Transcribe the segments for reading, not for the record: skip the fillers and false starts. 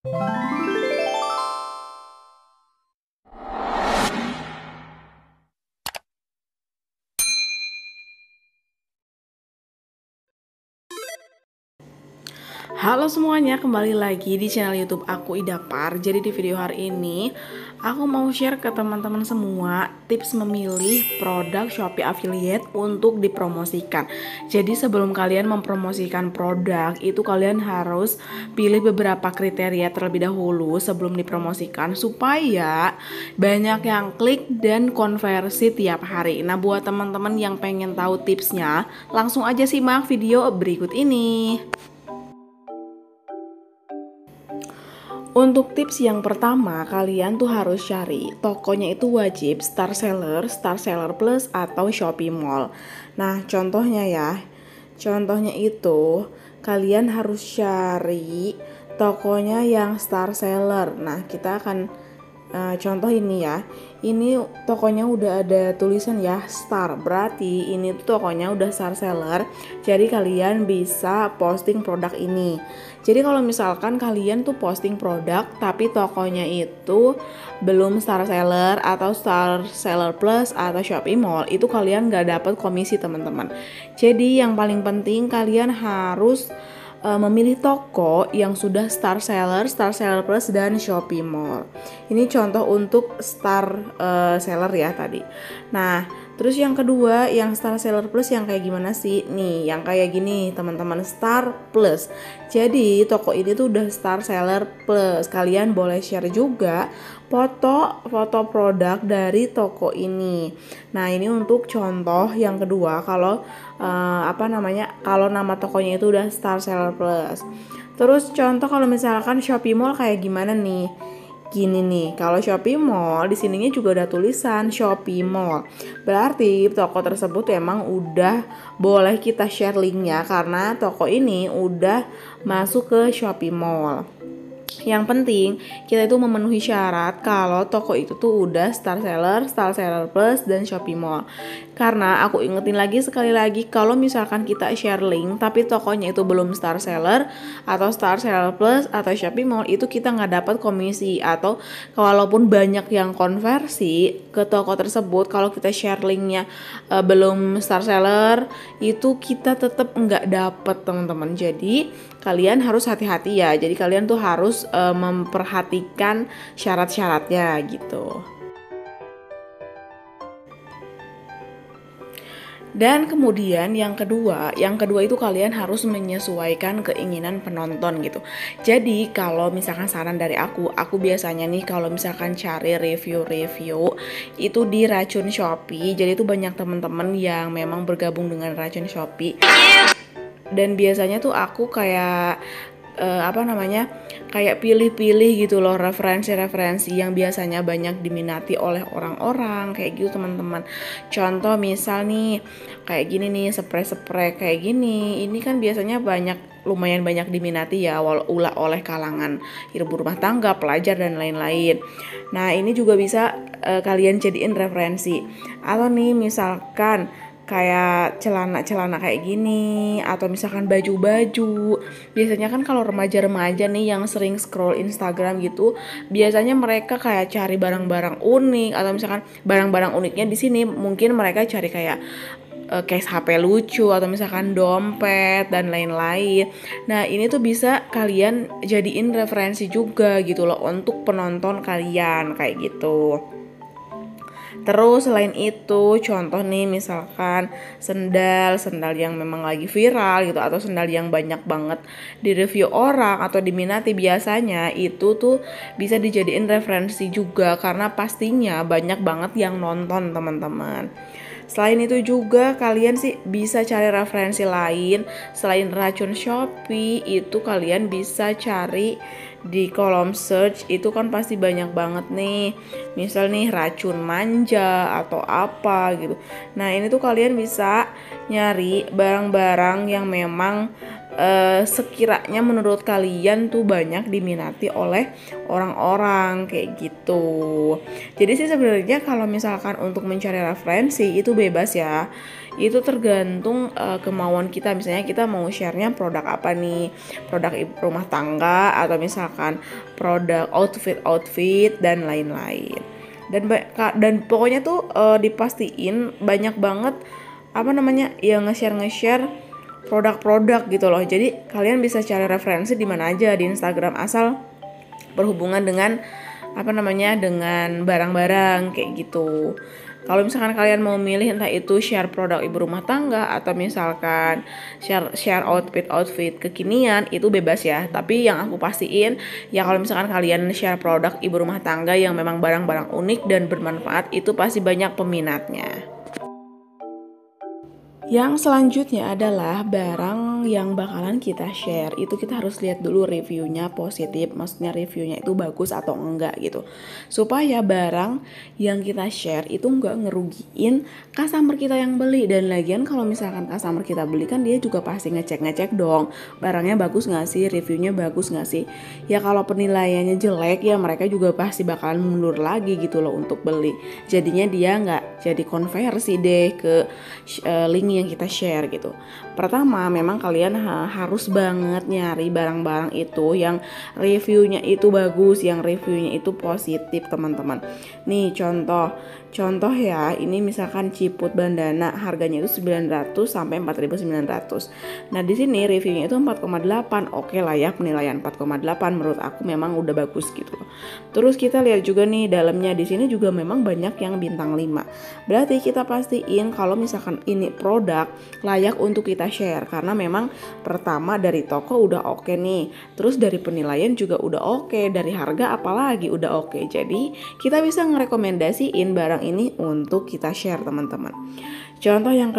Halo semuanya, kembali lagi di channel YouTube aku Idapar. Jadi di video hari ini aku mau share ke teman-teman semua tips memilih produk Shopee Affiliate untuk dipromosikan. Jadi sebelum kalian mempromosikan produk, itu kalian harus pilih beberapa kriteria terlebih dahulu sebelum dipromosikan supaya banyak yang klik dan konversi tiap hari. Nah, buat teman-teman yang pengen tahu tipsnya, langsung aja simak video berikut ini. Untuk tips yang pertama, kalian tuh harus cari tokonya itu wajib Star Seller Plus atau Shopee Mall. Nah, contohnya itu kalian harus cari tokonya yang Star Seller. Nah, kita akan contoh ini ya. Ini tokonya udah ada tulisan ya Star, berarti ini tuh tokonya udah Star Seller. Jadi kalian bisa posting produk ini. Jadi kalau misalkan kalian tuh posting produk tapi tokonya itu belum Star Seller atau Star Seller Plus atau Shopee Mall, itu kalian gak dapat komisi teman-teman. Jadi yang paling penting kalian harus memilih toko yang sudah Star Seller Plus dan Shopee Mall. Ini contoh untuk Star Seller ya tadi. Nah, terus yang kedua yang Star Seller Plus yang kayak gimana sih? Nih, yang kayak gini teman-teman, Star Plus. Jadi toko ini tuh udah Star Seller Plus. Kalian boleh share juga foto produk dari toko ini. Nah, ini untuk contoh yang kedua kalau kalau nama tokonya itu udah Star Seller Plus. Terus contoh kalau misalkan Shopee Mall kayak gimana nih? Gini nih, kalau Shopee Mall di sininya juga ada tulisan Shopee Mall. Berarti toko tersebut emang udah boleh kita share linknya karena toko ini udah masuk ke Shopee Mall. Yang penting kita itu memenuhi syarat kalau toko itu tuh udah Star Seller Plus dan Shopee Mall. Karena aku ingetin lagi sekali lagi, kalau misalkan kita share link tapi tokonya itu belum Star Seller atau Star Seller Plus atau Shopee Mall, itu kita nggak dapat komisi. Atau walaupun banyak yang konversi ke toko tersebut, kalau kita share linknya belum Star Seller, itu kita tetap nggak dapat teman-teman. Jadi kalian harus hati-hati ya. Jadi kalian tuh harus memperhatikan syarat-syaratnya gitu. Dan kemudian yang kedua itu kalian harus menyesuaikan keinginan penonton gitu. Jadi kalau misalkan saran dari aku biasanya nih kalau misalkan cari review itu di Racun Shopee. Jadi itu banyak teman-teman yang memang bergabung dengan Racun Shopee. Dan biasanya tuh aku kayak kayak pilih-pilih gitu loh referensi-referensi yang biasanya banyak diminati oleh orang-orang kayak gitu teman-teman. Contoh misal nih kayak gini nih, spray kayak gini, ini kan biasanya lumayan banyak diminati ya oleh kalangan ibu rumah tangga, pelajar dan lain-lain. Nah, ini juga bisa kalian jadiin referensi. Atau nih misalkan kayak celana kayak gini, atau misalkan baju-baju. Biasanya kan kalau remaja-remaja nih yang sering scroll Instagram gitu, biasanya mereka kayak cari barang-barang unik, atau misalkan barang-barang uniknya di sini mungkin mereka cari kayak case HP lucu atau misalkan dompet dan lain-lain. Nah, ini tuh bisa kalian jadiin referensi juga gitu loh untuk penonton kalian kayak gitu. Terus selain itu, contoh nih misalkan sendal yang memang lagi viral gitu, atau sendal yang banyak banget di review orang atau diminati, biasanya itu tuh bisa dijadiin referensi juga karena pastinya banyak banget yang nonton teman-teman. Selain itu juga kalian sih bisa cari referensi lain selain Racun Shopee. Itu kalian bisa cari di kolom search, itu kan pasti banyak banget nih. Misal nih racun manja atau apa gitu. Nah, ini tuh kalian bisa nyari barang-barang yang memang sekiranya menurut kalian tuh banyak diminati oleh orang-orang kayak gitu. Jadi sih sebenarnya kalau misalkan untuk mencari referensi itu bebas ya. Itu tergantung kemauan kita. Misalnya kita mau share-nya produk apa nih, produk rumah tangga atau misalkan produk outfit dan lain-lain. Dan pokoknya tuh dipastiin banyak banget yang nge-share produk-produk gitu loh. Jadi kalian bisa cari referensi di mana aja di Instagram asal berhubungan dengan dengan barang-barang kayak gitu. Kalau misalkan kalian mau milih entah itu share produk ibu rumah tangga atau misalkan share outfit kekinian, itu bebas ya. Tapi yang aku pastiin ya kalau misalkan kalian share produk ibu rumah tangga yang memang barang-barang unik dan bermanfaat, itu pasti banyak peminatnya. Yang selanjutnya adalah barang yang bakalan kita share. Itu kita harus lihat dulu reviewnya positif, maksudnya reviewnya itu bagus atau enggak gitu. Supaya barang yang kita share itu enggak ngerugiin customer kita yang beli. Dan lagian kalau misalkan customer kita beli kan dia juga pasti ngecek dong, barangnya bagus gak sih, reviewnya bagus gak sih. Ya kalau penilaiannya jelek ya mereka juga pasti bakalan mundur lagi gitu loh untuk beli. Jadinya dia gak jadi konversi deh ke link yang kita share gitu. Pertama, memang kalian harus banget nyari barang-barang itu yang reviewnya itu bagus, yang reviewnya itu positif teman-teman. Nih contoh ya, ini misalkan ciput bandana harganya itu 900 sampai 4.900. Nah di sini reviewnya itu 4,8, oke lah ya, penilaian 4,8 menurut aku memang udah bagus gitu loh. Terus kita lihat juga nih dalamnya, di sini juga memang banyak yang bintang 5. Berarti kita pastiin kalau misalkan ini produk layak untuk kita share, karena memang pertama dari toko udah oke nih, terus dari penilaian juga udah oke, dari harga apalagi udah oke. Jadi kita bisa ngerekomendasiin barang ini untuk kita share teman-teman. Contoh yang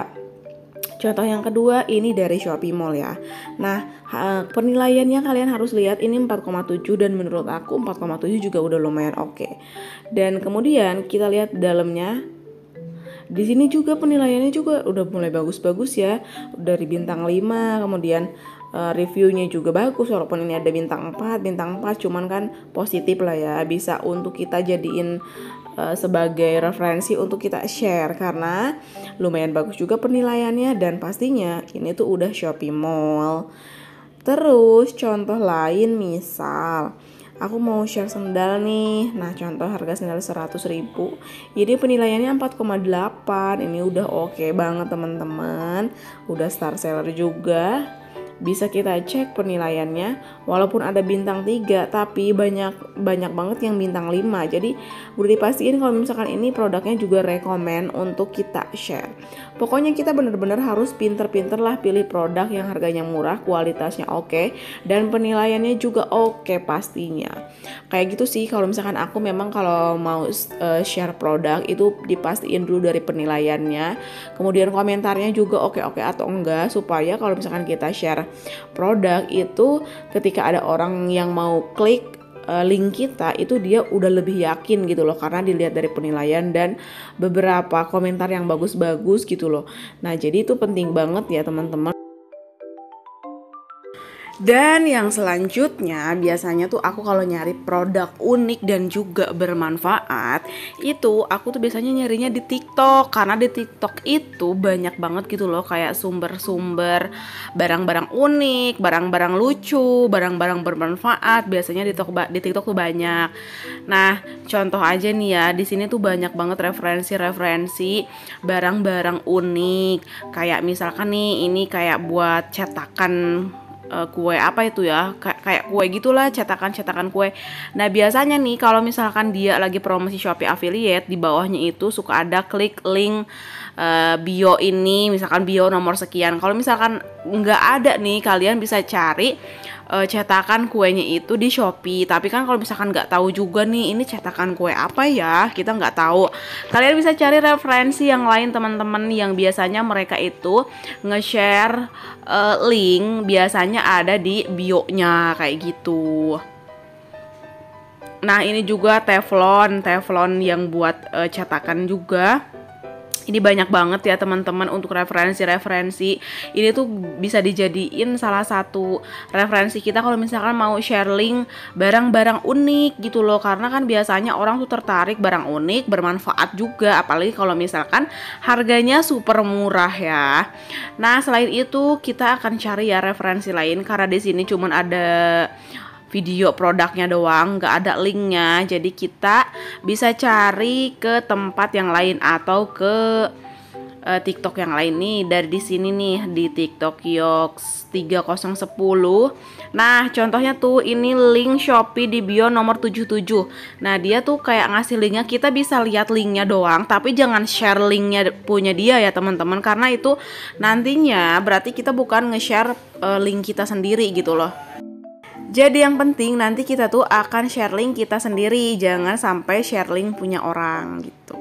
kedua ini dari Shopee Mall ya. Nah penilaiannya kalian harus lihat, ini 4,7 dan menurut aku 4,7 juga udah lumayan oke. Dan kemudian kita lihat dalamnya. Di sini juga penilaiannya juga udah mulai bagus-bagus ya, dari bintang 5, kemudian reviewnya juga bagus, walaupun ini ada bintang 4 cuman kan positif lah ya, bisa untuk kita jadiin sebagai referensi untuk kita share karena lumayan bagus juga penilaiannya dan pastinya ini tuh udah Shopee Mall. Terus contoh lain, misal aku mau share sendal nih. Nah contoh harga sendal 100.000, ini penilaiannya 4,8. Ini udah oke banget teman-teman, udah star seller juga. Bisa kita cek penilaiannya, walaupun ada bintang 3 tapi banyak banget yang bintang 5. Jadi udah dipastiin kalau misalkan ini produknya juga rekomen untuk kita share. Pokoknya kita bener-bener harus pinter-pinter lah pilih produk yang harganya murah, kualitasnya oke, dan penilaiannya juga oke pastinya. Kayak gitu sih kalau misalkan aku memang kalau mau share produk itu dipastiin dulu dari penilaiannya, kemudian komentarnya juga oke-oke atau enggak, supaya kalau misalkan kita share produk itu ketika ada orang yang mau klik link kita itu dia udah lebih yakin gitu loh, karena dilihat dari penilaian dan beberapa komentar yang bagus-bagus gitu loh. Nah jadi itu penting banget ya teman-teman. Dan yang selanjutnya biasanya tuh aku kalau nyari produk unik dan juga bermanfaat, itu aku tuh biasanya nyarinya di TikTok, karena di TikTok itu banyak banget gitu loh kayak sumber-sumber barang-barang unik, barang-barang lucu, barang-barang bermanfaat. Biasanya di TikTok tuh banyak. Nah contoh aja nih ya, di sini tuh banyak banget referensi barang-barang unik. Kayak misalkan nih ini kayak buat cetakan kue apa itu ya, kayak kue gitulah, cetakan kue. Nah biasanya nih kalau misalkan dia lagi promosi Shopee affiliate, di bawahnya itu suka ada klik link bio ini, misalkan bio nomor sekian. Kalau misalkan nggak ada nih, kalian bisa cari cetakan kuenya itu di Shopee. Tapi kan kalau misalkan nggak tahu juga nih ini cetakan kue apa ya, kita nggak tahu, kalian bisa cari referensi yang lain teman-teman, yang biasanya mereka itu nge-share link, biasanya ada di bio-nya kayak gitu. Nah ini juga teflon yang buat cetakan juga. Ini banyak banget ya teman-teman untuk referensi-referensi. Ini tuh bisa dijadiin salah satu referensi kita kalau misalkan mau share link barang-barang unik gitu loh. Karena kan biasanya orang tuh tertarik barang unik, bermanfaat juga. Apalagi kalau misalkan harganya super murah ya. Nah selain itu kita akan cari ya referensi lain. Karena di sini cuman ada video produknya doang, nggak ada linknya. Jadi kita bisa cari ke tempat yang lain atau ke TikTok yang lain nih. Dari di sini nih di TikTok Yoks 3010. Nah contohnya tuh ini link Shopee di bio nomor 77. Nah dia tuh kayak ngasih linknya, kita bisa lihat linknya doang, tapi jangan share linknya punya dia ya teman-teman, karena itu nantinya berarti kita bukan nge-share link kita sendiri gitu loh. Jadi yang penting nanti kita tuh akan share link kita sendiri, jangan sampai share link punya orang gitu.